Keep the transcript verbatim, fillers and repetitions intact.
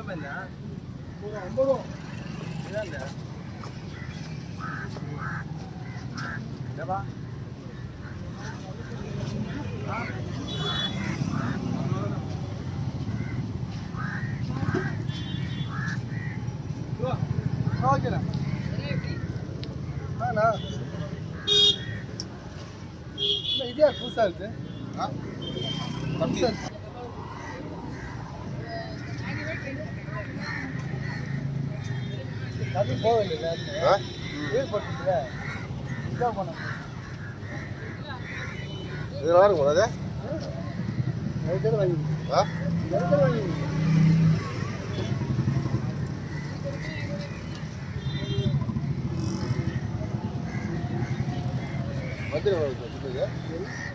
ஓகேண்ணா ஆண்ணா இல்லை இதே புதுசாக இருக்குது ஆ புதுசாக இருக்கு அது போகல வீடு போட்டுல இதாக போன இது நல்லா இருக்கும் அது அதுக்கு வாங்கி ஆ வாங்கி வந்துடுங்க